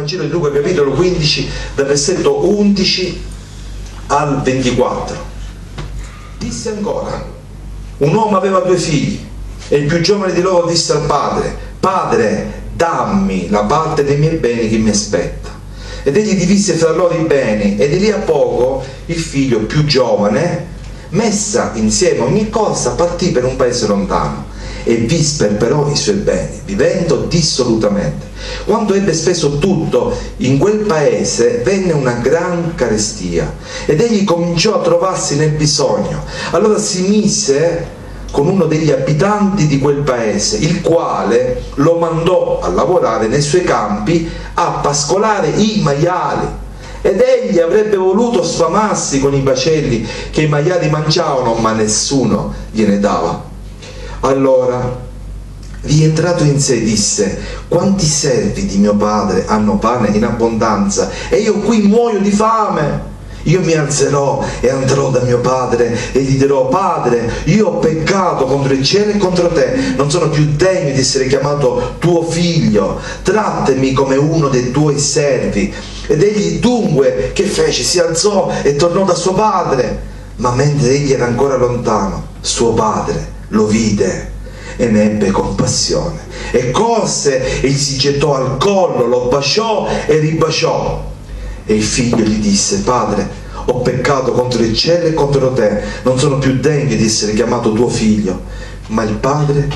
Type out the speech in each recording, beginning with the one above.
Vangelo di Luca capitolo 15 dal versetto 11 al 24. Disse ancora: un uomo aveva 2 figli e il più giovane di loro disse al padre: Padre, dammi la parte dei miei beni che mi aspetta. Ed egli divise fra loro i beni, e di lì a poco il figlio più giovane, messa insieme ogni cosa, partì per un paese lontano e vi sperperò i suoi beni, vivendo dissolutamente. Quando ebbe speso tutto in quel paese, venne una gran carestia ed egli cominciò a trovarsi nel bisogno. Allora si mise con uno degli abitanti di quel paese, il quale lo mandò a lavorare nei suoi campi a pascolare i maiali. Ed egli avrebbe voluto sfamarsi con i bacelli che i maiali mangiavano, ma nessuno gliene dava. Allora, rientrato in sé, disse: quanti servi di mio padre hanno pane in abbondanza e io qui muoio di fame. Io mi alzerò e andrò da mio padre e gli dirò: Padre, io ho peccato contro il cielo e contro te, non sono più degno di essere chiamato tuo figlio, trattami come uno dei tuoi servi. Ed egli dunque che fece? Si alzò e tornò da suo padre. Ma mentre egli era ancora lontano, suo padre lo vide e ne ebbe compassione e corse e gli si gettò al collo, lo baciò e ribaciò. E il figlio gli disse: Padre, ho peccato contro il cielo e contro te, non sono più degno di essere chiamato tuo figlio. Ma il padre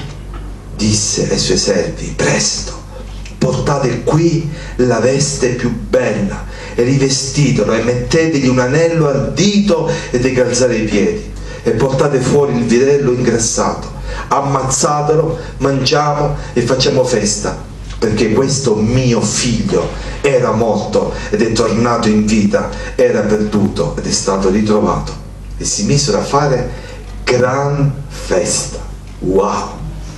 disse ai suoi servi: presto, portate qui la veste più bella e rivestitelo e mettetegli un anello al dito e dei calzari ai piedi, e portate fuori il vitello ingrassato, ammazzatelo, mangiamo e facciamo festa, perché questo mio figlio era morto ed è tornato in vita, era perduto ed è stato ritrovato. E si misero a fare gran festa. Wow,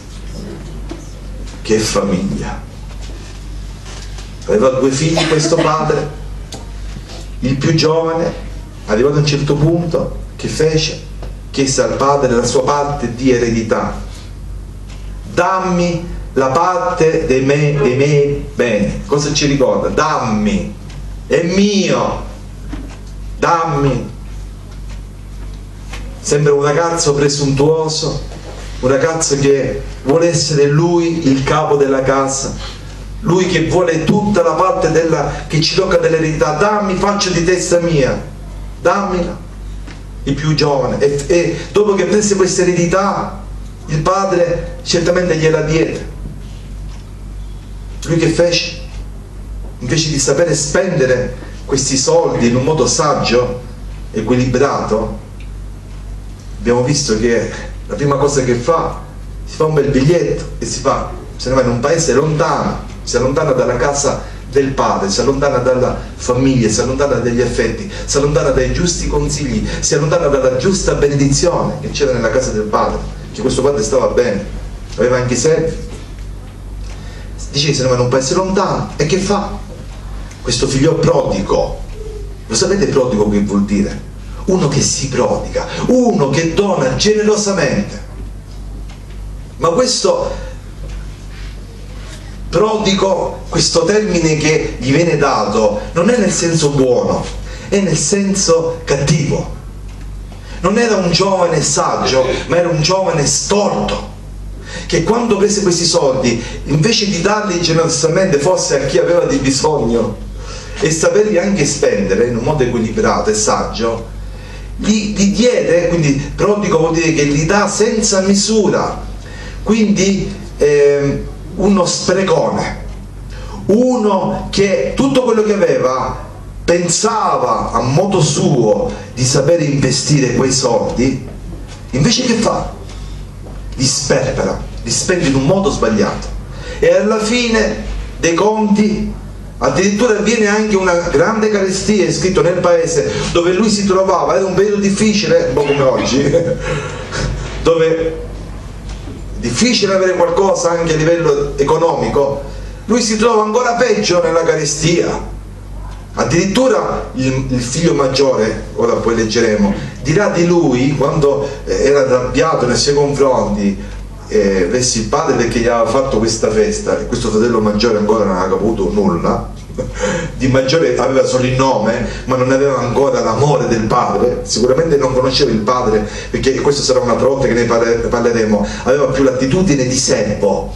che famiglia! Aveva 2 figli questo padre. Il più giovane, arrivato a un certo punto, che fece? Chiese al padre la sua parte di eredità. Dammi la parte dei miei beni. Cosa ci ricorda? Dammi, è mio, dammi. Sembra un ragazzo presuntuoso, un ragazzo che vuole essere lui il capo della casa, lui che vuole tutta la parte che ci tocca dell'eredità. Dammi, faccio di testa mia, dammela. Il più giovane, e dopo che prese questa eredità, il padre certamente gliela diede. Lui che fece? Invece di sapere spendere questi soldi in un modo saggio, equilibrato, abbiamo visto che la prima cosa che fa, si fa un bel biglietto e se ne va in un paese lontano, si allontana dalla casa del padre, si allontana dalla famiglia, si allontana dagli affetti, si allontana dai giusti consigli, si allontana dalla giusta benedizione che c'era nella casa del padre, che questo padre stava bene, aveva anche i servi. Dice che se ne va in un paese lontano, e che fa? Questo figlio prodigo, lo sapete prodigo che vuol dire? Uno che si prodiga, uno che dona generosamente. Ma questo prodigo, questo termine che gli viene dato, non è nel senso buono, è nel senso cattivo. Non era un giovane saggio, ma era un giovane storto, che quando prese questi soldi, invece di darli generosamente forse a chi aveva di bisogno e saperli anche spendere in un modo equilibrato e saggio, gli diede. Quindi prodigo vuol dire che li dà senza misura, quindi uno sprecone, uno che tutto quello che aveva pensava a modo suo di sapere investire quei soldi, invece che fa? Li sperpera, li spende in un modo sbagliato, e alla fine dei conti addirittura viene anche una grande carestia, è scritto nel paese dove lui si trovava. Era un periodo difficile, un po' come oggi, dove è difficile avere qualcosa anche a livello economico. Lui si trova ancora peggio nella carestia. Addirittura il figlio maggiore, ora poi leggeremo, dirà di lui, quando era arrabbiato nei suoi confronti verso il padre perché gli aveva fatto questa festa, e questo fratello maggiore ancora non aveva avuto nulla, di maggiore, aveva solo il nome ma non aveva ancora l'amore del padre, sicuramente non conosceva il padre, perché questo sarà un'altra volta che ne parleremo. Aveva più l'attitudine di Sebbo,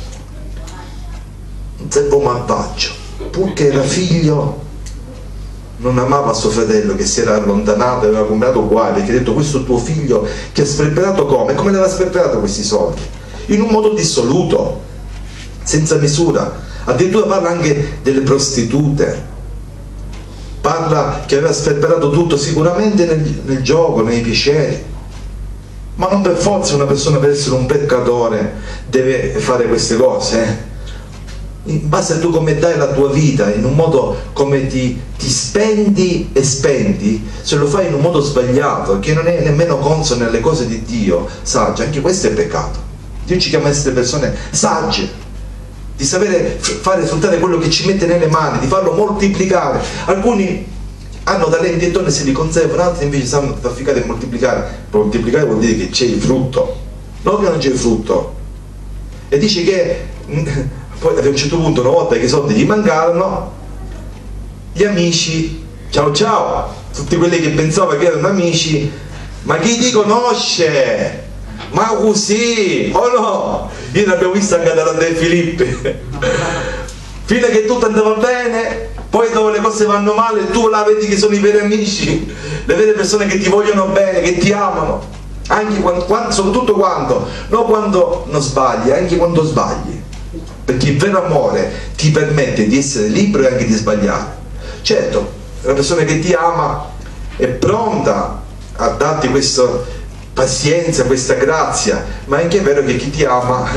un Sebbo malvagio, pur che era figlio non amava suo fratello che si era allontanato, aveva comprato guai, perché ha detto: questo tuo figlio che ha sperperato come le aveva sperperato questi soldi? In un modo dissoluto, senza misura. Addirittura parla anche delle prostitute, parla che aveva sperperato tutto, sicuramente nel gioco, nei piaceri, ma non per forza una persona, per essere un peccatore, deve fare queste cose, in base a tu come dai la tua vita, in un modo come ti spendi e spendi. Se lo fai in un modo sbagliato, che non è nemmeno consono alle cose di Dio sagge, anche questo è peccato. Dio ci chiama a essere persone sagge, di sapere fare fruttare quello che ci mette nelle mani, di farlo moltiplicare. Alcuni hanno talenti e doni, se li conservano, altri invece sanno trafficare e moltiplicare. Moltiplicare vuol dire che c'è il frutto, non che non c'è il frutto. E dice che poi ad un certo punto, una volta che i soldi gli mancarono, gli amici, ciao ciao, tutti quelli che pensava che erano amici: ma chi ti conosce? Ma così, oh no, io l'abbiamo visto anche dalla De Filippi, fino a che tutto andava bene, poi dove le cose vanno male tu la vedi che sono i veri amici, le vere persone che ti vogliono bene, che ti amano, anche soprattutto quando non sbagli, anche quando sbagli, perché il vero amore ti permette di essere libero e anche di sbagliare. Certo, la persona che ti ama è pronta a darti questa pazienza, questa grazia, ma è anche vero che chi ti ama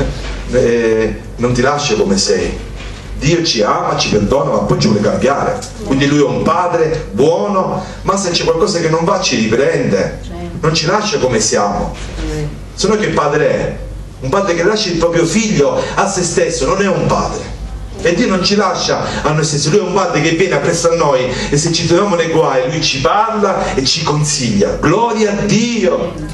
non ti lascia come sei. Dio ci ama, ci perdona, ma poi ci vuole cambiare, quindi Lui è un padre buono, ma se c'è qualcosa che non va ci riprende, non ci lascia come siamo. Se no che padre è? Un padre che lascia il proprio figlio a se stesso non è un padre. E Dio non ci lascia a noi stessi, Lui è un padre che viene appresso a noi, e se ci troviamo nei guai Lui ci parla e ci consiglia. Gloria a Dio!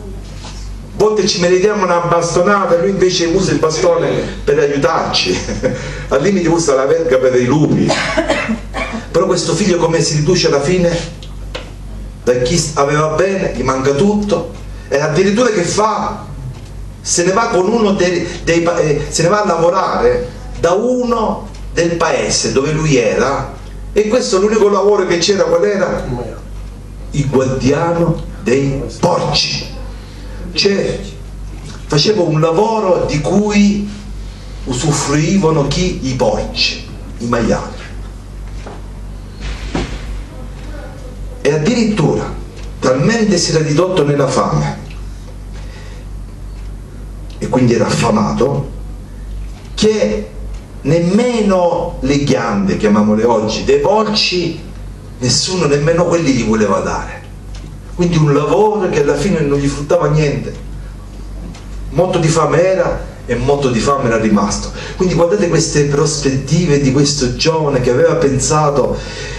A volte ci meritiamo una bastonata, Lui invece usa il bastone per aiutarci, al limite usa la verga per i lupi. Però questo figlio come si riduce alla fine? Da chi aveva bene gli manca tutto, e addirittura che fa? Se ne va con uno se ne va a lavorare da uno del paese dove lui era, e questo l'unico lavoro che c'era qual era? Il guardiano dei porci. Cioè faceva un lavoro di cui usufruivano chi? I porci, i maiali. E addirittura talmente si era ridotto nella fame e quindi era affamato, che nemmeno le ghiande, chiamiamole oggi, dei porci, nessuno, nemmeno quelli gli voleva dare. Quindi un lavoro che alla fine non gli fruttava niente. Molto di fame era e molto di fame era rimasto. Quindi guardate queste prospettive di questo giovane che aveva pensato: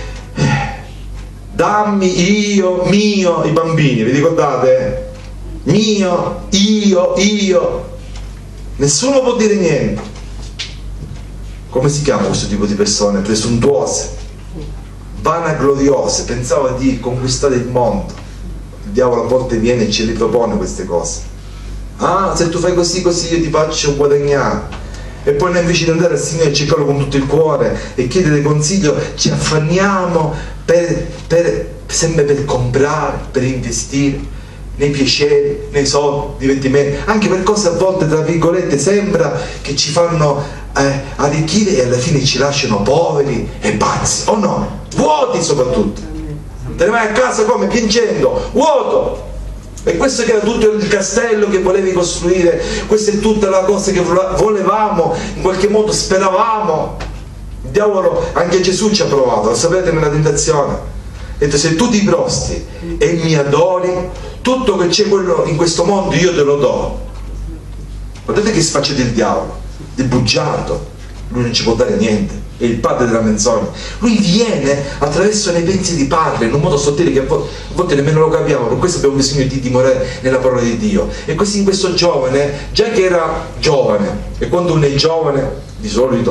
dammi io, mio, i bambini, vi ricordate? Mio, io. Nessuno può dire niente. Come si chiama questo tipo di persone? Presuntuose, vanagloriose, pensava di conquistare il mondo. Il diavolo a volte viene e ci ripropone queste cose. Ah, se tu fai così io ti faccio guadagnare. E poi noi invece di andare al Signore e cercarlo con tutto il cuore e chiedere consiglio, ci affanniamo sempre per comprare, per investire nei piaceri, nei soldi, divertimenti, anche per cose a volte tra virgolette sembra che ci fanno arricchire e alla fine ci lasciano poveri e pazzi, o no? Vuoti soprattutto. Te ne vai a casa come? Piangendo, vuoto. E questo che era tutto il castello che volevi costruire, questa è tutta la cosa che volevamo, in qualche modo speravamo. Il diavolo, anche Gesù ci ha provato, lo sapete, nella tentazione. Ha detto: se tu ti prosti e mi adori, tutto che c'è quello in questo mondo io te lo do. Guardate che sfaccia del diavolo, del bugiardo. Lui non ci può dare niente, è il padre della menzogna. Lui viene attraverso nei pensieri, parla in un modo sottile che a volte nemmeno lo capiamo. Per questo abbiamo bisogno di dimorare nella parola di Dio. E così in questo giovane, già che era giovane, e quando uno è giovane di solito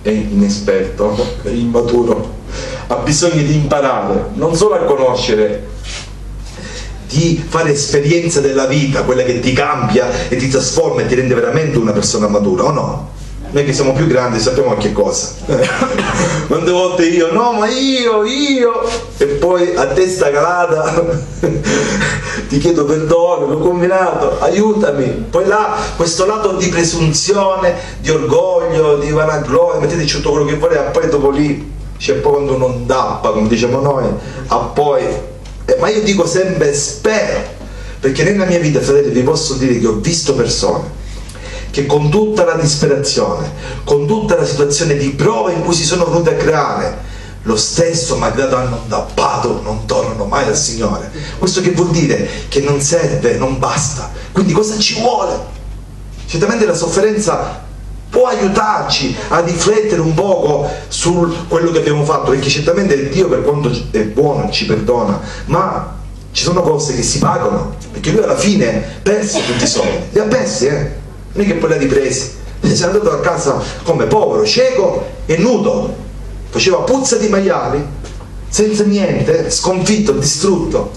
è inesperto, è immaturo, ha bisogno di imparare, non solo a conoscere, di fare esperienza della vita, quella che ti cambia e ti trasforma e ti rende veramente una persona matura, o no? Noi che siamo più grandi sappiamo che cosa. Quante volte io, no ma io, e poi a testa calata ti chiedo perdono, l'ho combinato, aiutami. Poi là, questo lato di presunzione, di orgoglio, di vanagloria, mettete tutto quello che volete, poi dopo lì c'è poi quando uno ndappa, come diciamo noi, poi... ma io dico sempre spero, perché nella mia vita, fratelli, vi posso dire che ho visto persone che con tutta la disperazione, con tutta la situazione di prova in cui si sono venuti a creare, lo stesso malgrado hanno ndappato, non tornano mai al Signore. Questo che vuol dire? Che non serve, non basta. Quindi cosa ci vuole? Certamente la sofferenza può aiutarci a riflettere un poco su quello che abbiamo fatto, perché certamente Dio, per quanto è buono, ci perdona, ma ci sono cose che si pagano, perché lui alla fine perse tutti i soldi, li ha persi, non è che poi li ha ripresi, si è andato a casa come povero, cieco e nudo, faceva puzza di maiali, senza niente, sconfitto, distrutto.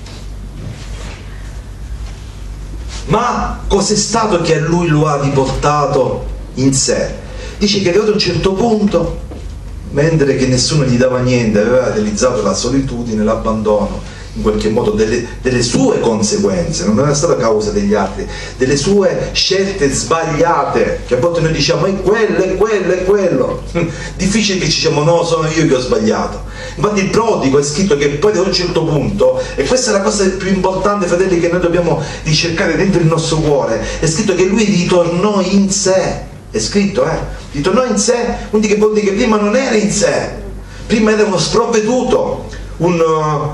Ma cos'è stato che a lui lo ha riportato in sé? Dice che arrivato a un certo punto, mentre che nessuno gli dava niente, aveva realizzato la solitudine, l'abbandono, in qualche modo delle sue conseguenze, non era stata causa degli altri, delle sue scelte sbagliate, che a volte noi diciamo è quello, difficile che ci diciamo no, sono io che ho sbagliato. Infatti il prodigo è scritto che poi ad un certo punto, e questa è la cosa più importante, fratelli, che noi dobbiamo ricercare dentro il nostro cuore, è scritto che lui ritornò in sé, è scritto, ritornò in sé, quindi che vuol dire che prima non era in sé, prima era uno sprovveduto, un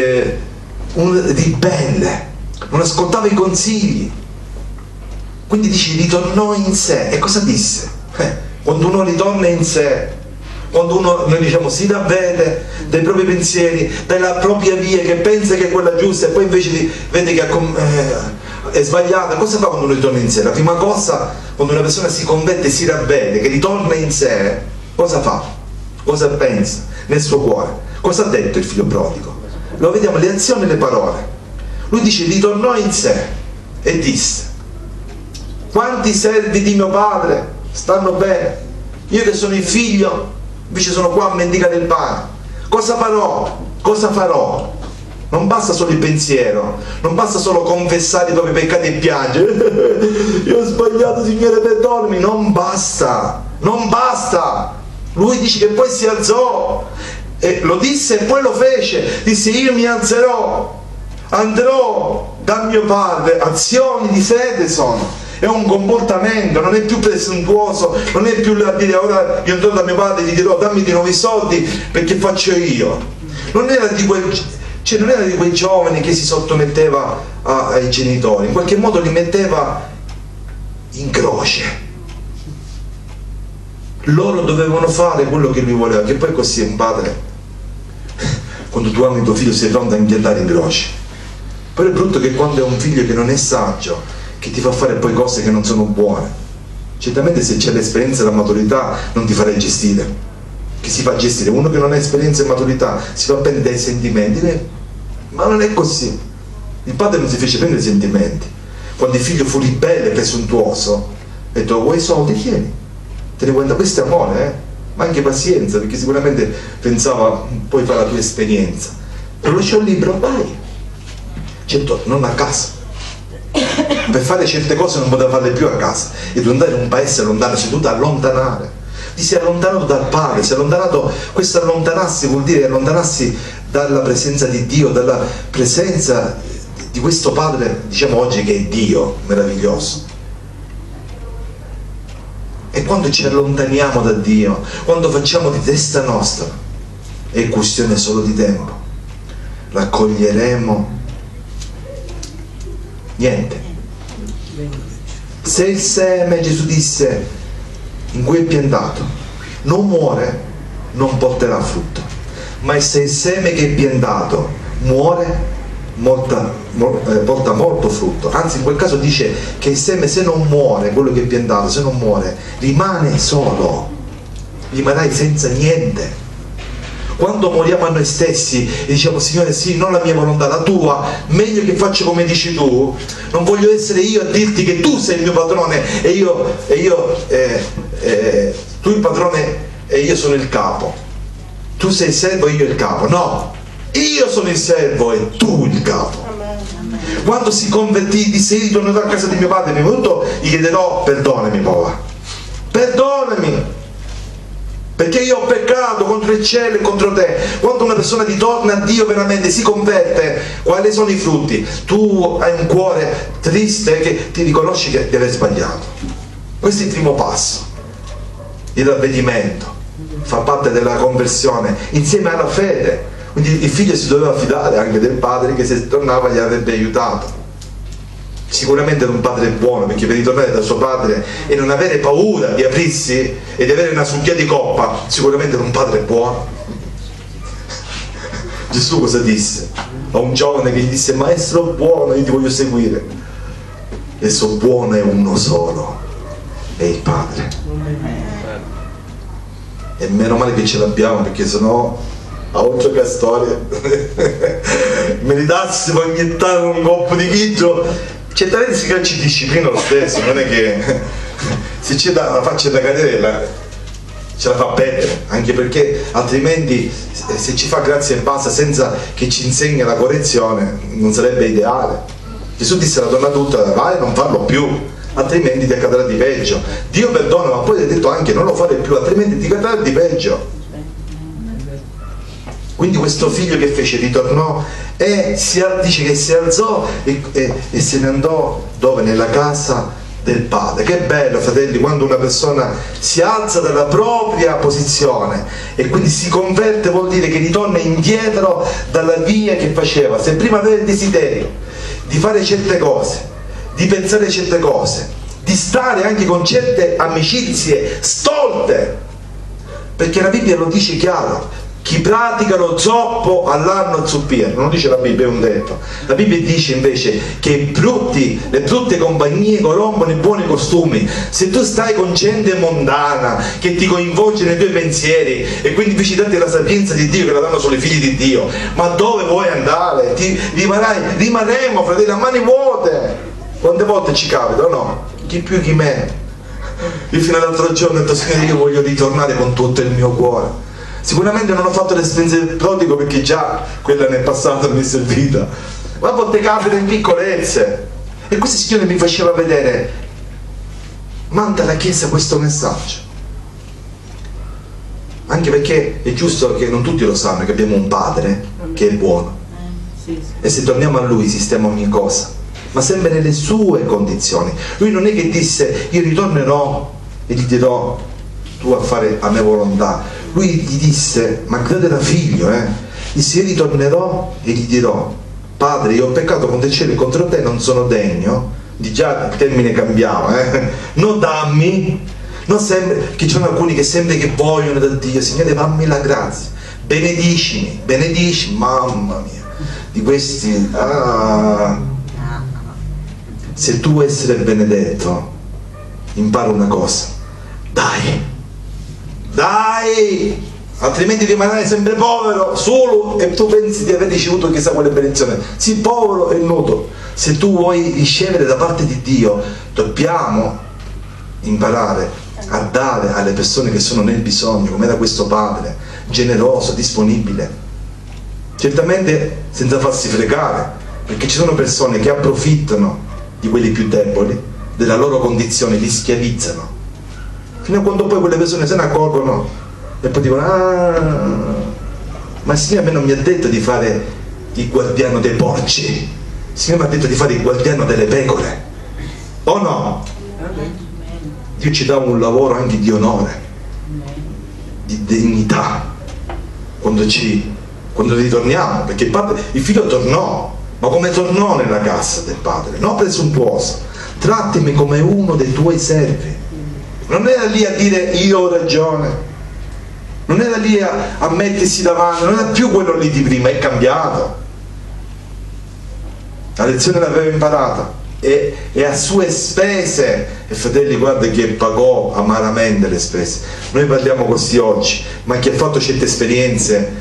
ribelle, non ascoltava i consigli, quindi dice ritornò in sé. E cosa disse? Quando uno ritorna in sé, quando uno, noi diciamo, si ravvede dai propri pensieri, dalla propria via, che pensa che è quella giusta e poi invece vede che è sbagliata, cosa fa quando uno ritorna in sé? La prima cosa, quando una persona si converte e si ravvede, che ritorna in sé, cosa fa? Cosa pensa nel suo cuore? Cosa ha detto il figlio prodigo? Lo vediamo, le azioni e le parole. Lui dice ritornò in sé e disse: quanti servi di mio padre stanno bene, io che sono il figlio invece sono qua a mendicare il pane. Cosa farò? Cosa farò? Non basta solo il pensiero, non basta solo confessare i propri peccati e piangere io ho sbagliato, Signore perdonami, non basta, non basta. Lui dice che poi si alzò e lo disse e poi lo fece, disse io mi alzerò, andrò da mio padre. Azioni di fede sono, è un comportamento, non è più presuntuoso, non è più a dire ora io andrò da mio padre e gli dirò dammi di nuovo i soldi perché faccio io. Non era di quei giovani che si sottometteva ai genitori, in qualche modo li metteva in croce. Loro dovevano fare quello che lui voleva, che poi così è un padre. Quando tu ami tuo figlio sei pronto a inchiodare in croce. Però è brutto che quando è un figlio che non è saggio, che ti fa fare poi cose che non sono buone, certamente se c'è l'esperienza e la maturità non ti farai gestire. Che si fa gestire? Uno che non ha esperienza e maturità si fa prendere dai sentimenti, ma non è così. Il padre non si fece prendere i sentimenti. Quando il figlio fu ribelle e presuntuoso, ha detto vuoi i soldi? Tieni, te ne vuoi andare, questo è amore, ma anche pazienza, perché sicuramente pensava puoi fare la tua esperienza. Però lasciò il libro, vai. Certo, non a casa, per fare certe cose non poteva farle più a casa, e tu andare in un paese lontano, si è dovuto allontanare, ti sei allontanato dal padre, si è allontanato. Questo allontanarsi vuol dire allontanarsi dalla presenza di Dio, dalla presenza di questo padre, diciamo oggi che è Dio meraviglioso. E quando ci allontaniamo da Dio, quando facciamo di testa nostra, è questione solo di tempo, raccoglieremo niente. Se il seme, Gesù disse, in cui è piantato non muore, non porterà frutto, ma se il seme che è piantato muore, porta molto frutto. Anzi, in quel caso dice che il seme, se non muore, quello che è piantato, se non muore, rimane solo. rimarrai senza niente. Quando moriamo a noi stessi e diciamo Signore sì, non la mia volontà, la tua, meglio che faccio come dici tu, non voglio essere io a dirti che tu sei il mio padrone tu il padrone e io sono il capo, tu sei il servo e io il capo. No, io sono il servo e tu il capo. Quando si convertì disse io ritornerò a casa di mio padre, prima di tutto gli chiederò perdonami papà, perdonami perché io ho peccato contro il cielo e contro te. Quando una persona ritorna a Dio veramente, si converte, quali sono i frutti? Tu hai un cuore triste che ti riconosci di aver sbagliato. Questo è il primo passo, il ravvedimento, fa parte della conversione insieme alla fede. Quindi il figlio si doveva fidare anche del padre che se tornava gli avrebbe aiutato. Sicuramente era un padre buono, perché per ritornare da suo padre e non avere paura di aprirsi e di avere una succhia di coppa, sicuramente era un padre buono. Gesù cosa disse? A un giovane che gli disse maestro buono, io ti voglio seguire. Esso buono è uno solo, è il Padre. E meno male che ce l'abbiamo, perché sennò a oltre che storia meritassimo ogni tanto un colpo di chiccio. Certamente ci disciplina lo stesso, non è che se c'è da faccia da cadere ce la fa perdere, anche perché altrimenti se ci fa grazia e basta senza che ci insegni la correzione non sarebbe ideale. Gesù disse alla donna tutta vai, non farlo più, altrimenti ti accadrà di peggio. Dio perdona, ma poi ha detto anche non lo fare più, altrimenti ti accadrà di peggio. Quindi questo figlio che fece? Ritornò e dice che si alzò e se ne andò dove? Nella casa del padre. Che bello, fratelli, quando una persona si alza dalla propria posizione e quindi si converte, vuol dire che ritorna indietro dalla via che faceva. Se prima aveva il desiderio di fare certe cose, di pensare certe cose, di stare anche con certe amicizie stolte, perché la Bibbia lo dice chiaro: chi pratica lo zoppo all'anno zuppia. Non lo dice la Bibbia, è un detto. La Bibbia dice invece che le brutte compagnie corrompono i buoni costumi. Se tu stai con gente mondana che ti coinvolge nei tuoi pensieri e quindi invece di darti la sapienza di Dio che la danno solo i figli di Dio, ma dove vuoi andare? Rimarremo, fratelli, a mani vuote. Quante volte ci capita, no? Chi più chi meno. Io fino all'altro giorno ho detto Signore, io voglio ritornare con tutto il mio cuore. Sicuramente non ho fatto l'esperienza del prodigo perché già quella nel passato mi è servita, ma a volte capita in piccolezze. E questo Signore mi faceva vedere: manda alla Chiesa questo messaggio, anche perché è giusto che non tutti lo sanno che abbiamo un Padre che è buono, e se torniamo a Lui sistema ogni cosa, ma sempre nelle sue condizioni. Lui non è che disse io ritornerò e gli dirò tu a fare a mia volontà. Lui gli disse, ma crede da figlio, disse io ritornerò e gli dirò Padre, io ho peccato contro il cielo e contro te, non sono degno, di già il termine cambiava, non dammi, non sempre, che ci sono alcuni che sembra che vogliono da Dio, Signore fammi la grazia, benedicimi, mamma mia, di questi, se tu vuoi essere benedetto, impara una cosa, dai, altrimenti rimarrai sempre povero, solo, e tu pensi di aver ricevuto chissà quale benedizione. Sii povero e nudo. Se tu vuoi ricevere da parte di Dio, dobbiamo imparare a dare alle persone che sono nel bisogno, come era questo padre, generoso, disponibile, certamente senza farsi fregare, perché ci sono persone che approfittano di quelli più deboli, della loro condizione, li schiavizzano, fino a quando poi quelle persone se ne accorgono e poi dicono ma il Signore a me non mi ha detto di fare il guardiano dei porci, il Signore mi ha detto di fare il guardiano delle pecore, o no? Dio ci dà un lavoro anche di onore, di dignità quando ritorniamo, perché il figlio tornò, ma come tornò nella casa del padre? Non presuntuoso, trattami come uno dei tuoi servi. Non era lì a dire io ho ragione, non era lì a mettersi davanti, non era più quello lì di prima, è cambiato. La lezione l'aveva imparata. e a sue spese, e fratelli, guarda che pagò amaramente le spese. Noi parliamo così oggi, ma chi ha fatto certe esperienze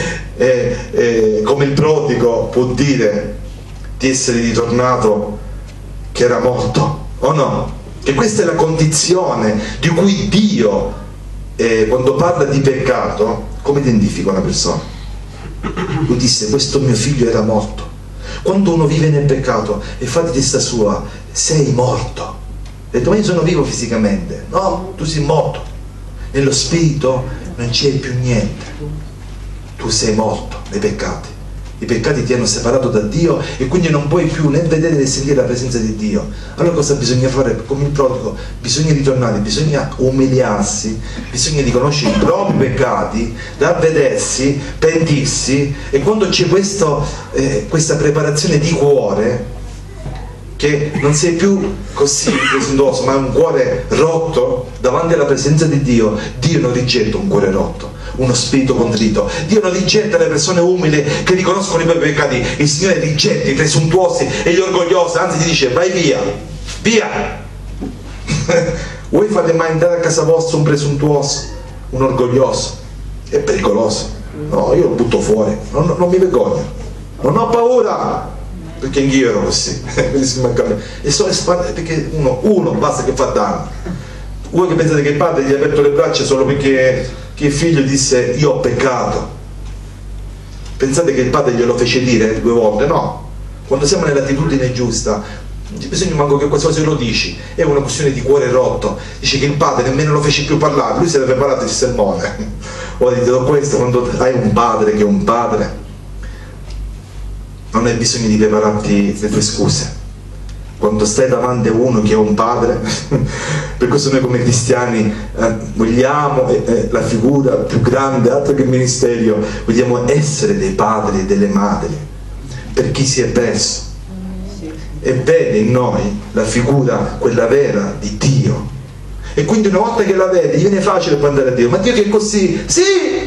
come il prodigo può dire di essere ritornato che era morto, o no? Che questa è la condizione di cui Dio, quando parla di peccato, come identifica una persona? Lui disse: questo mio figlio era morto. Quando uno vive nel peccato e fa di testa sua: sei morto. Ha detto: ma io sono vivo fisicamente. No, tu sei morto. Nello spirito non c'è più niente. Tu sei morto nei peccati. I peccati ti hanno separato da Dio e quindi non puoi più né vedere né sentire la presenza di Dio. Allora cosa bisogna fare? Come il prodigo, bisogna ritornare, bisogna umiliarsi, bisogna riconoscere i propri peccati, ravvedersi, pentirsi, e quando c'è questa preparazione di cuore, che non sei più così presuntuoso, ma è un cuore rotto davanti alla presenza di Dio. Dio non rigetta un cuore rotto, uno spirito contrito. Dio non rigetta le persone umili che riconoscono i propri peccati. Il Signore rigetta i presuntuosi e gli orgogliosi, anzi ti dice: vai via, via. Vuoi fare mai andare a casa vostra un presuntuoso, un orgoglioso? È pericoloso. No, io lo butto fuori, non mi vergogno, non ho paura, perché anch'io ero così. E so perché uno basta che fa danno. Voi che pensate che il padre gli ha aperto le braccia solo perché il figlio disse: io ho peccato? Pensate che il padre glielo fece dire 2 volte? No. Quando siamo nell'attitudine giusta non c'è bisogno manco che qualcosa lo dici, è una questione di cuore rotto. Dice che il padre nemmeno lo fece più parlare, lui si era preparato il sermone. Ora ti do questo: quando hai un padre che è un padre, non hai bisogno di prepararti le tue scuse. Quando stai davanti a uno che è un padre, per questo noi come cristiani vogliamo la figura più grande, altro che il ministero, vogliamo essere dei padri e delle madri per chi si è perso e vede in noi la figura, quella vera, di Dio. E quindi una volta che la vede gli viene facile poi andare a Dio: ma Dio che è così? Sì!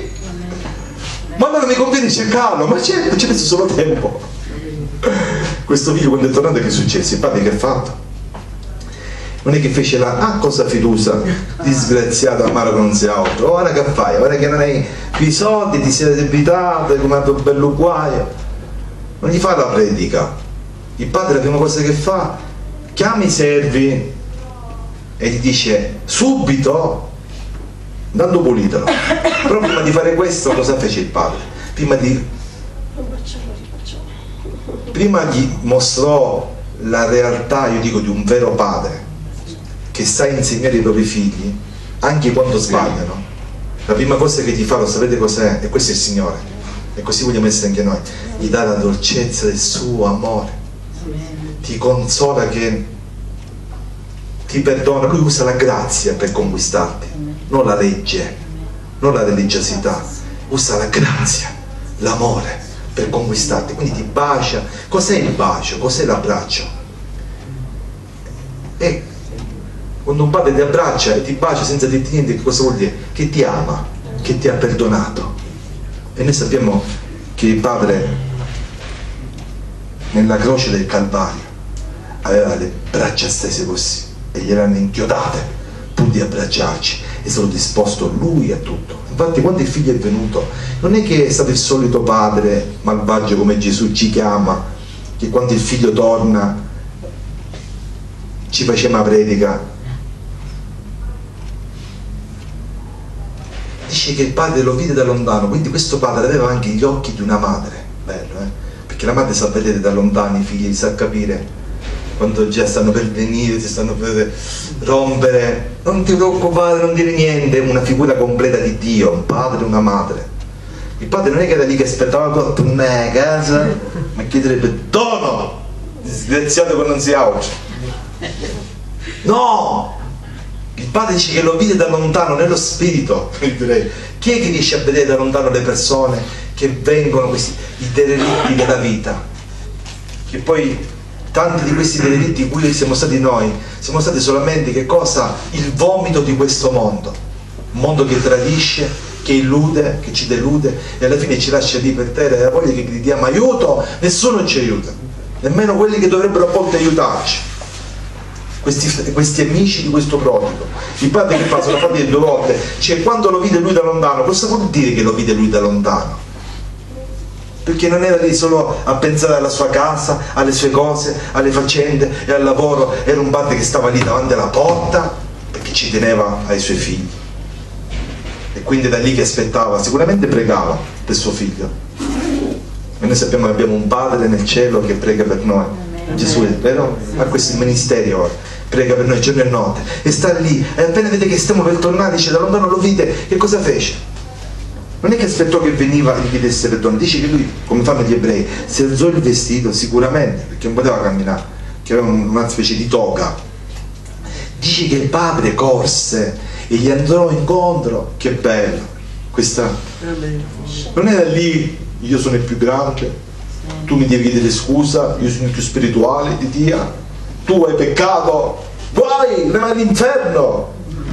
Ma allora mi conviene cercarlo. Ma certo, ci messo solo tempo. Questo figlio quando è tornato, che è successo? Il padre che ha fatto? Non è che fece la cosa fiducia, disgraziato, amaro che non sia altro. Ora che fai? Ora che non hai più i soldi, ti sei debitato, hai comprato un bello guaio. Non gli fa la predica. Il padre la prima cosa che fa, chiama i servi e gli dice subito: andando pulitelo. Però prima di fare questo cosa fece il padre? Prima gli mostrò la realtà, io dico, di un vero padre che sa insegnare i propri figli anche quando sbagliano. La prima cosa che ti fa, lo sapete cos'è? E questo è il Signore, e così vogliamo essere anche noi. Gli dà la dolcezza del suo amore, ti consola, che ti perdona. Lui usa la grazia per conquistarti, non la legge, non la religiosità. Usa la grazia, l'amore per conquistarti, quindi ti bacia. Cos'è il bacio? Cos'è l'abbraccio? E quando un padre ti abbraccia e ti bacia senza dirti niente, che cosa vuol dire? Che ti ama, che ti ha perdonato. E noi sappiamo che il padre nella croce del Calvario aveva le braccia stese così e gli erano inchiodate pur di abbracciarci, e sono disposto lui a tutto. Infatti quando il figlio è venuto non è che è stato il solito padre malvagio come Gesù ci chiama, che quando il figlio torna ci faceva una predica. Dice che il padre lo vide da lontano, quindi questo padre aveva anche gli occhi di una madre. Bello, perché la madre sa vedere da lontano i figli, li sa capire quando già stanno per venire, si stanno per rompere. Non ti preoccupare, non dire niente. Una figura completa di Dio, un padre e una madre. Il padre non è che era lì che aspettava tornare a casa, ma chiederebbe dono, disgraziato che non sia altro. No! Il padre dice che lo vide da lontano, nello spirito. Chi è che riesce a vedere da lontano le persone che vengono, i derelitti della vita? Che poi tanti di questi derelitti in cui siamo stati noi, siamo stati solamente, che cosa? Il vomito di questo mondo. Un mondo che tradisce, che illude, che ci delude e alla fine ci lascia lì per terra, e la voglia che gridiamo aiuto, nessuno ci aiuta. nemmeno quelli che dovrebbero a volte aiutarci, questi amici di questo prodigo. Il padre che fa? Se lo fa dire 2 volte, cioè quando lo vide lui da lontano, cosa vuol dire che lo vide lui da lontano? Perché non era lì solo a pensare alla sua casa, alle sue cose, alle faccende e al lavoro, era un padre che stava lì davanti alla porta perché ci teneva ai suoi figli, e quindi da lì che aspettava, sicuramente pregava per suo figlio, e noi sappiamo che abbiamo un padre nel cielo che prega per noi. Gesù è vero? Ha questi ministeri ora, prega per noi giorno e notte, e sta lì, e appena vede che stiamo per tornare, dice da lontano lo vide, che cosa fece? Non è che aspettò che veniva e gli desse perdono, dice che lui, come fanno gli ebrei, si alzò il vestito, sicuramente, perché non poteva camminare, che aveva una specie di toga. Dice che il padre corse e gli andò incontro. Che bello! Questa non era lì, io sono il più grande, tu mi devi chiedere scusa, io sono il più spirituale di Dio, tu hai peccato, vai, rimani all'inferno.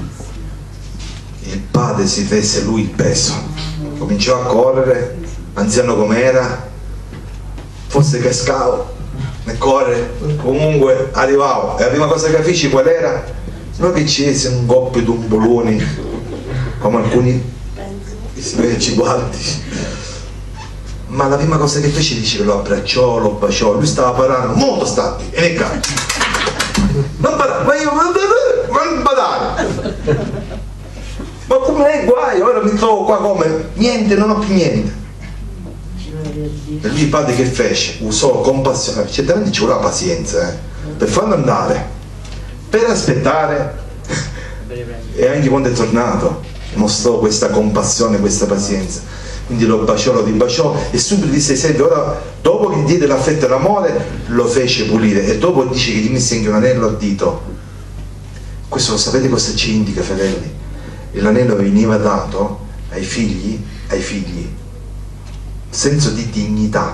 Il padre si fece lui il peso, cominciò a correre, anziano com'era, forse cascavo e correre, comunque arrivavo, e la prima cosa che feci qual era? Non che scese un coppio di umboloni come alcuni ci guardi, ma la prima cosa che fece, dice che lo abbracciò, lo baciò, lui stava parlando molto stati e ne cade, non parlare, ma io non badare, ma come è guai, ora mi trovo qua come niente, non ho più niente. E lui il padre che fece? Usò compassione, certamente ci voleva pazienza per farlo andare, per aspettare, e anche quando è tornato mostrò questa compassione, questa pazienza. Quindi lo baciò, lo ribaciò e subito disse: senti, ora, dopo che gli diede l'affetto e l'amore, lo fece pulire, e dopo dice che gli mise anche un anello al dito. Questo lo sapete cosa ci indica, fratelli? E l'anello veniva dato ai figli, senso di dignità.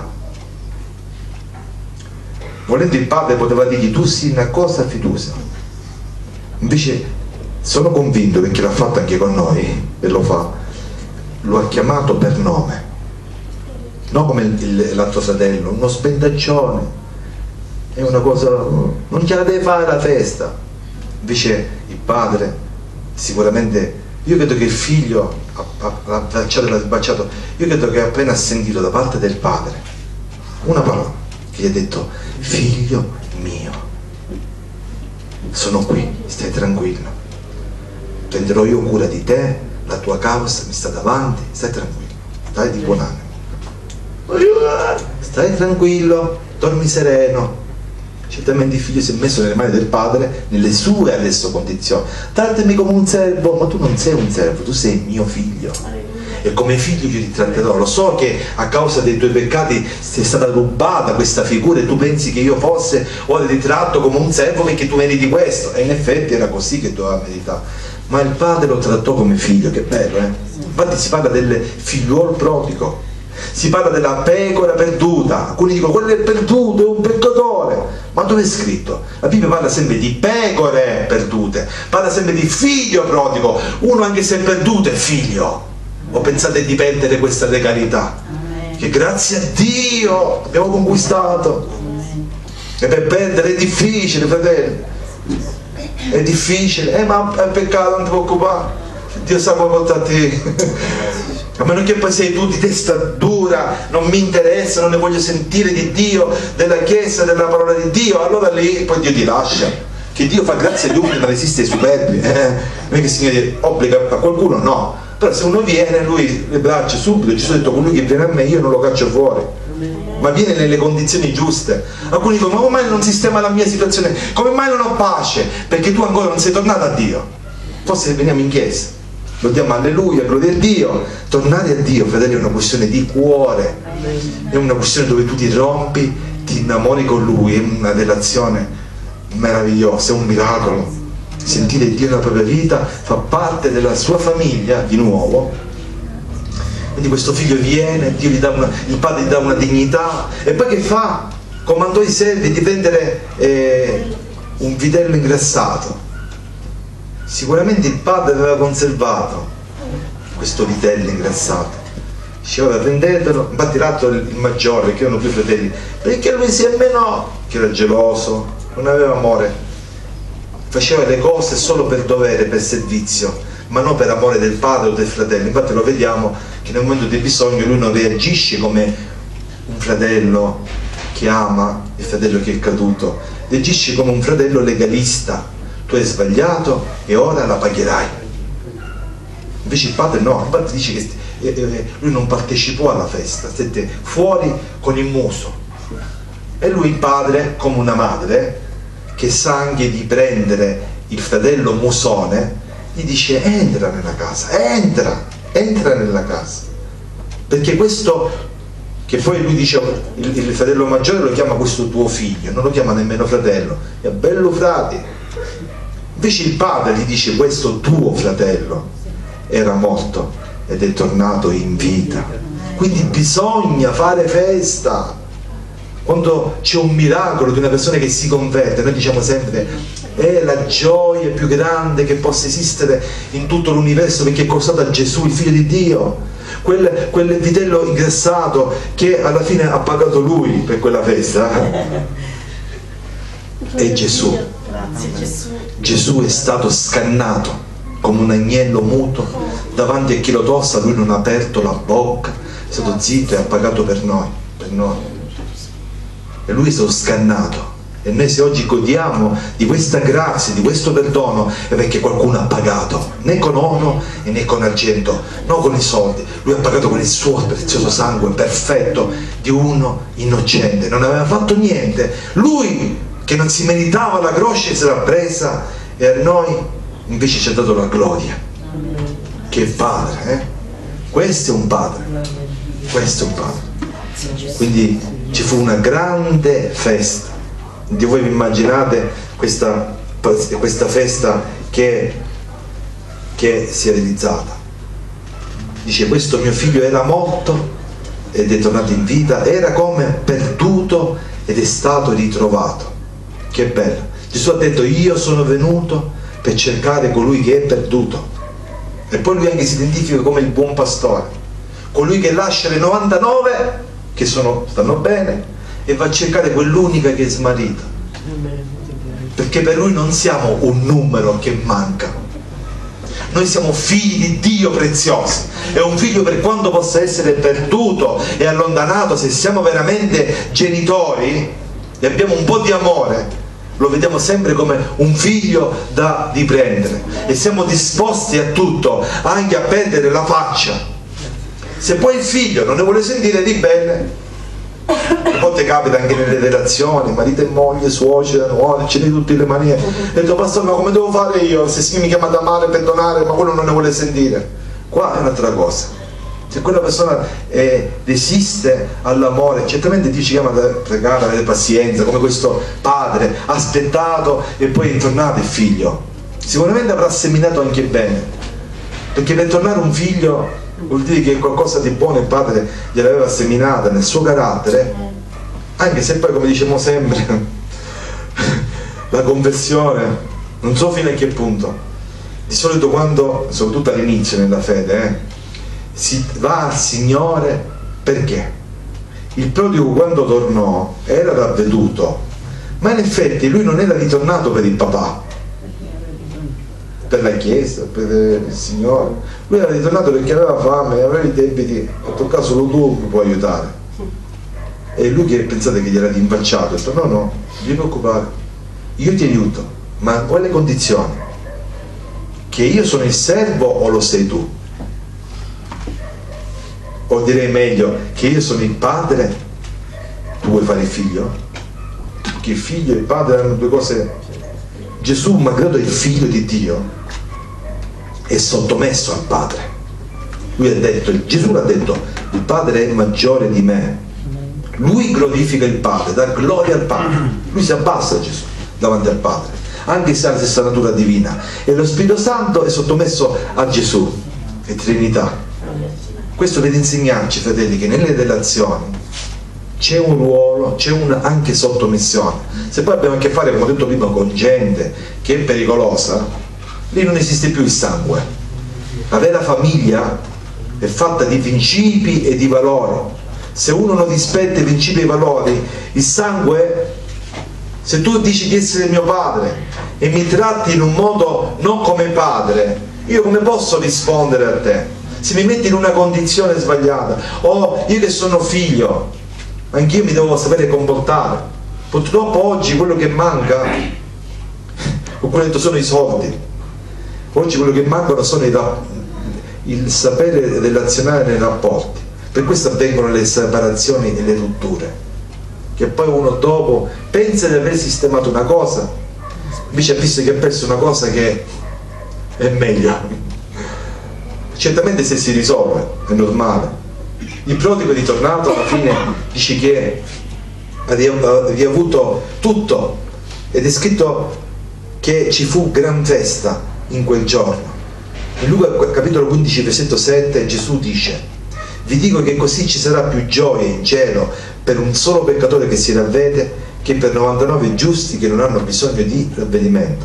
Volendo il padre poteva dirgli: tu sei una cosa fiducia. Invece sono convinto, perché l'ha fatto anche con noi e lo fa, lo ha chiamato per nome, non come l'altro fratello, uno spendaccione, è una cosa, non ce la deve fare la festa. Invece il padre sicuramente, io credo che il figlio l'ha abbracciato e l'ha sbaciato, io credo che appena ha sentito da parte del padre una parola che gli ha detto: figlio mio, sono qui, stai tranquillo, prenderò io cura di te, la tua causa mi sta davanti, stai tranquillo, stai di buon animo, stai tranquillo, dormi sereno. Certamente il figlio si è messo nelle mani del padre, nelle sue adesso condizioni. Trattami come un servo, ma tu non sei un servo, tu sei mio figlio, e come figlio io ti tratterò. Lo so che a causa dei tuoi peccati sei stata rubata questa figura, e tu pensi che io fosse ora ti tratto come un servo perché tu meriti questo, e in effetti era così che doveva meritare, ma il padre lo trattò come figlio. Che bello, eh? Infatti si parla del figliuolo prodigo, si parla della pecora perduta. Alcuni dicono: quello è perduto, è un peccatore. Ma dove è scritto? La Bibbia parla sempre di pecore perdute, parla sempre di figlio prodigo. Uno, anche se è perduto, è figlio. O pensate di perdere questa legalità che grazie a Dio abbiamo conquistato? E per perdere è difficile, fratelli, è difficile. Ma è peccato, non ti preoccupare, Dio sa come portarti. A meno che poi sei tu di testa dura, non mi interessa, non ne voglio sentire di Dio, della Chiesa, della parola di Dio, allora lì poi Dio ti lascia. Che Dio fa grazia agli umili ma resiste ai superbi, non è che significa obbliga a qualcuno, no. Però se uno viene, lui le braccia subito. Gesù ha detto: colui che viene a me io non lo caccio fuori, ma viene nelle condizioni giuste. Alcuni dicono: ma come mai non sistema la mia situazione, come mai non ho pace? Perché tu ancora non sei tornato a Dio. Forse veniamo in chiesa, lo diamo alleluia, gloria a Dio. Tornare a Dio, fratelli, è una questione di cuore, è una questione dove tu ti rompi, ti innamori con Lui, è una relazione meravigliosa, è un miracolo. Sentire Dio nella propria vita, fa parte della sua famiglia di nuovo. Quindi questo figlio viene, Dio gli dà il padre gli dà una dignità, e poi che fa? Comandò i servi di prendere un vitello ingrassato. Sicuramente il padre aveva conservato questo vitello ingrassato. Diceva prendetelo, infatti l'altro il maggiore, che erano più fratelli, perché lui si ammenò, che era geloso, non aveva amore, faceva le cose solo per dovere, per servizio, ma non per amore del padre o del fratello. Infatti lo vediamo che nel momento di bisogno lui non reagisce come un fratello che ama il fratello che è caduto, reagisce come un fratello legalista: tu hai sbagliato e ora la pagherai. Invece il padre no, il padre dice che lui non partecipò alla festa, stette fuori con il muso, e lui, il padre, come una madre che sa anche di prendere il fratello musone, gli dice: entra nella casa, entra nella casa, perché questo, che poi lui dice, il fratello maggiore lo chiama questo tuo figlio, non lo chiama nemmeno fratello, è bello frate. Invece il padre gli dice: questo tuo fratello era morto ed è tornato in vita. Quindi bisogna fare festa quando c'è un miracolo di una persona che si converte. Noi diciamo sempre: è la gioia più grande che possa esistere in tutto l'universo, perché è costato a Gesù, il figlio di Dio, quel vitello ingrassato che alla fine ha pagato lui per quella festa. È Gesù. Gesù è stato scannato come un agnello muto davanti a chi lo tossa. Lui non ha aperto la bocca, è stato zitto e ha pagato per noi, e lui è stato scannato. E noi, se oggi godiamo di questa grazia, di questo perdono, è perché qualcuno ha pagato, né con oro e né con argento, non con i soldi. Lui ha pagato con il suo prezioso sangue perfetto di uno innocente, non aveva fatto niente. Lui, che non si meritava la croce, se l'ha presa, e a noi invece ci ha dato la gloria. Che padre, eh? Questo è un padre, questo è un padre. Quindi ci fu una grande festa. Di voi vi immaginate questa festa che si è realizzata? Dice: questo mio figlio era morto ed è tornato in vita, era come perduto ed è stato ritrovato. Che bello! Gesù ha detto: io sono venuto per cercare colui che è perduto. E poi lui anche si identifica come il buon pastore, colui che lascia le 99 che stanno bene e va a cercare quell'unica che è smarrita, perché per lui non siamo un numero che manca, noi siamo figli di Dio preziosi. E un figlio, per quanto possa essere perduto e allontanato, se siamo veramente genitori e abbiamo un po' di amore, lo vediamo sempre come un figlio da riprendere, e siamo disposti a tutto, anche a perdere la faccia. Se poi il figlio non ne vuole sentire, di bene. A volte capita anche nelle relazioni, marito e moglie, suocera, nuora, ce ne tutte le maniere. E detto: pastore, ma come devo fare io? Se mi chiama da amare, perdonare, ma quello non ne vuole sentire. Qua è un'altra cosa. Se quella persona resiste all'amore, certamente Dio ci chiama a pregare, avere pazienza, come questo padre ha aspettato e poi è tornato il figlio. Sicuramente avrà seminato anche bene, perché per tornare un figlio vuol dire che qualcosa di buono il padre gliel'aveva seminata nel suo carattere, anche se poi, come diciamo sempre, la conversione non so fino a che punto. Di solito, quando, soprattutto all'inizio nella fede, si va al Signore, perché il prodigo, quando tornò, era ravveduto, ma in effetti lui non era ritornato per il papà, per la chiesa, per il Signore. Lui era ritornato perché aveva fame, aveva i debiti, ha toccato solo tu mi puoi aiutare. E lui, che pensate che gli era rimpacciato, ha detto: no, non ti preoccupare, io ti aiuto, ma a quale condizioni? Che io sono il servo o lo sei tu? O direi meglio, che io sono il padre, tu vuoi fare il figlio? Che il figlio e il padre erano due cose. Gesù, malgrado il figlio di Dio, è sottomesso al padre. Lui ha detto, Gesù ha detto: il padre è maggiore di me. Lui glorifica il padre, dà gloria al padre. Lui si abbassa, Gesù, davanti al padre, anche se ha la stessa natura divina. E lo Spirito Santo è sottomesso a Gesù, è Trinità. Questo per insegnarci, fratelli, che nelle relazioni c'è un ruolo, c'è anche sottomissione. Se poi abbiamo a che fare, come ho detto prima, con gente che è pericolosa, lì non esiste più il sangue. La vera famiglia è fatta di principi e di valori. Se uno non rispetta i principi e i valori, il sangue, se tu dici di essere mio padre e mi tratti in un modo non come padre, io come posso rispondere a te? Se mi metti in una condizione sbagliata, o io che sono figlio, anch'io mi devo sapere comportare. Purtroppo oggi quello che manca, come ho detto, sono i soldi. Oggi quello che mancano sono il sapere relazionare nei rapporti. Per questo avvengono le separazioni e le rotture, che poi uno dopo pensa di aver sistemato una cosa, invece ha visto che ha perso una cosa che è meglio. Certamente se si risolve è normale. Il prodigo è ritornato, alla fine dice che ha riavuto tutto, ed è scritto che ci fu gran festa in quel giorno. In Luca capitolo 15 versetto 7 Gesù dice: vi dico che così ci sarà più gioia in cielo per un solo peccatore che si ravvede che per 99 giusti che non hanno bisogno di ravvedimento.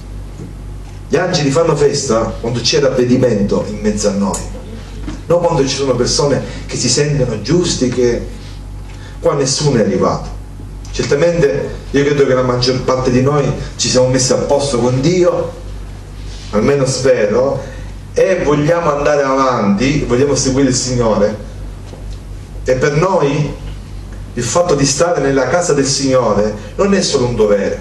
Gli angeli fanno festa quando c'è ravvedimento in mezzo a noi, non quando ci sono persone che si sentono giusti, che qua nessuno è arrivato. Certamente io credo che la maggior parte di noi ci siamo messi a posto con Dio, almeno spero, e vogliamo andare avanti, vogliamo seguire il Signore, e per noi il fatto di stare nella casa del Signore non è solo un dovere,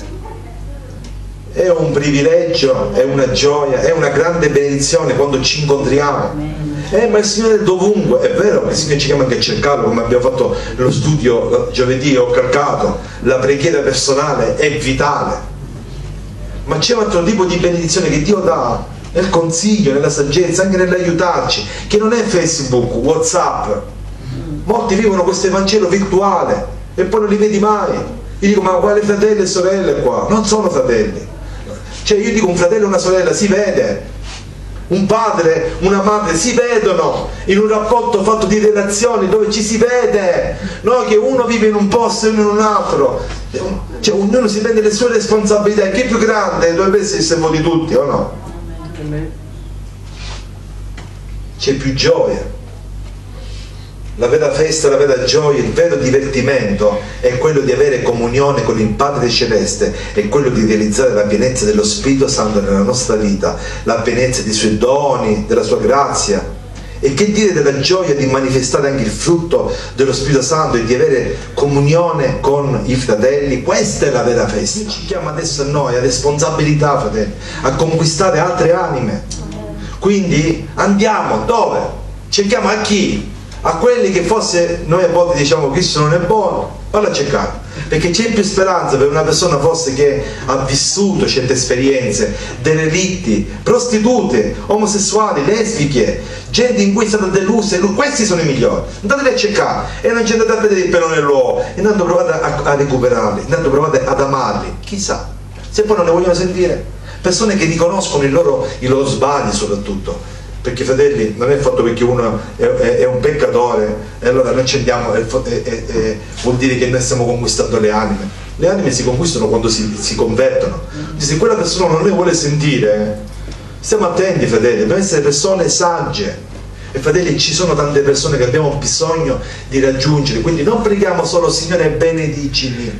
è un privilegio, è una gioia, è una grande benedizione quando ci incontriamo. Ma il Signore è dovunque, è vero che il Signore ci chiama anche a cercarlo, come abbiamo fatto lo studio giovedì, ho calcato, la preghiera personale è vitale, ma c'è un altro tipo di benedizione che Dio dà nel consiglio, nella saggezza, anche nell'aiutarci, che non è Facebook, WhatsApp. Molti vivono questo Evangelo virtuale e poi non li vedi mai. Io dico: ma quali fratelli e sorelle qua? Non sono fratelli. Cioè, io dico, un fratello e una sorella si vede, un padre, una madre si vedono in un rapporto fatto di relazioni dove ci si vede, no? Che uno vive in un posto e uno in un altro, cioè ognuno si prende le sue responsabilità. Chi è più grande dovrebbe essere il servo di tutti, o no? C'è più gioia. La vera festa, la vera gioia, il vero divertimento è quello di avere comunione con il Padre Celeste, è quello di realizzare la pienezza dello Spirito Santo nella nostra vita, la pienezza dei suoi doni, della sua grazia. E che dire della gioia di manifestare anche il frutto dello Spirito Santo e di avere comunione con i fratelli? Questa è la vera festa. Ci chiama adesso a noi, a responsabilità, fratelli, a conquistare altre anime. Quindi andiamo dove? Cerchiamo a chi? A quelli che forse noi a volte diciamo Cristo non è buono, valla a cercare, perché c'è più speranza per una persona forse che ha vissuto certe esperienze, delle riti, prostitute, omosessuali, lesbiche, gente in cui è stata delusa, questi sono i migliori. Andateli a cercare e non c'è andate a vedere il pelo nell'uovo, intanto provate a recuperarli, intanto provate ad amarli, chissà se poi non ne vogliono sentire. Persone che riconoscono i loro sbagli soprattutto. Perché, fratelli, non è il fatto perché uno è un peccatore e allora noi ci andiamo, vuol dire che noi stiamo conquistando le anime. Le anime si conquistano quando si convertono. Se quella persona non ne vuole sentire, stiamo attenti, fratelli, dobbiamo essere persone sagge. E, fratelli, ci sono tante persone che abbiamo bisogno di raggiungere, quindi non preghiamo solo: Signore, benedicimi,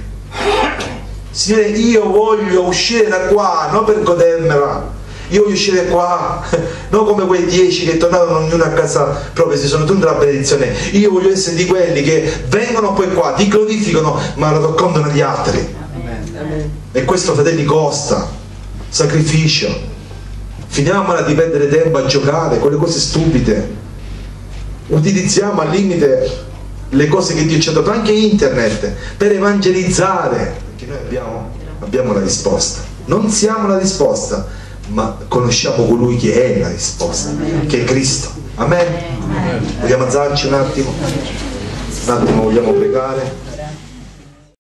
Signore, io voglio uscire da qua, non per godermela, io voglio uscire qua, non come quei 10 che tornarono ognuno a casa proprio, si sono tenuti la benedizione. Io voglio essere di quelli che vengono poi qua, ti glorificano, ma lo raccontano agli altri. Amen. E questo, fratelli, costa sacrificio. Finiamola di perdere tempo a giocare con le cose stupide. Utilizziamo al limite le cose che Dio ci ha dato, anche internet, per evangelizzare, perché noi abbiamo la risposta. Non siamo la risposta, ma conosciamo colui che è la risposta, che è Cristo. Amen. Vogliamo alzarci un attimo? Vogliamo pregare?